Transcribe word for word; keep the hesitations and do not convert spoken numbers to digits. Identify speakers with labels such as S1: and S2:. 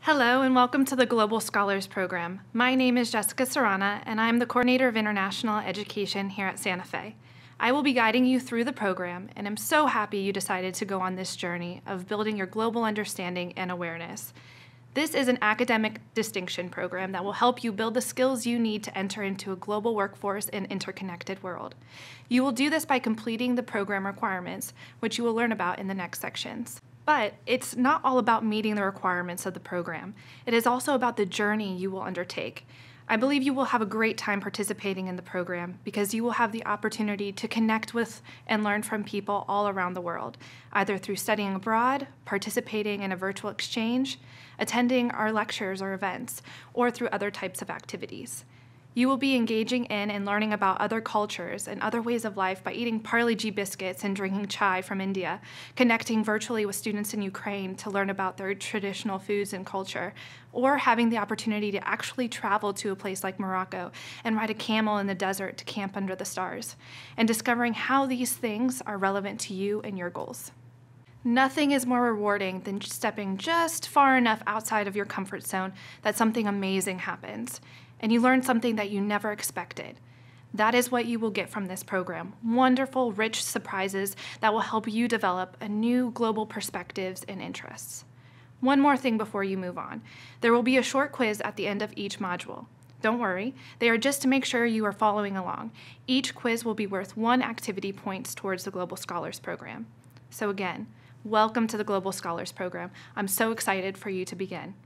S1: Hello and welcome to the Global Scholars Program. My name is Jessica Serrana and I'm the Coordinator of International Education here at Santa Fe. I will be guiding you through the program and I'm so happy you decided to go on this journey of building your global understanding and awareness. This is an academic distinction program that will help you build the skills you need to enter into a global workforce and interconnected world. You will do this by completing the program requirements, which you will learn about in the next sections. But it's not all about meeting the requirements of the program. It is also about the journey you will undertake. I believe you will have a great time participating in the program because you will have the opportunity to connect with and learn from people all around the world, either through studying abroad, participating in a virtual exchange, attending our lectures or events, or through other types of activities. You will be engaging in and learning about other cultures and other ways of life by eating Parle G biscuits and drinking chai from India, connecting virtually with students in Ukraine to learn about their traditional foods and culture, or having the opportunity to actually travel to a place like Morocco and ride a camel in the desert to camp under the stars, and discovering how these things are relevant to you and your goals. Nothing is more rewarding than stepping just far enough outside of your comfort zone that something amazing happens, and you learn something that you never expected. That is what you will get from this program. Wonderful, rich surprises that will help you develop a new global perspectives and interests. One more thing before you move on. There will be a short quiz at the end of each module. Don't worry, they are just to make sure you are following along. Each quiz will be worth one activity points towards the Global Scholars Program. So again, welcome to the Global Scholars Program. I'm so excited for you to begin.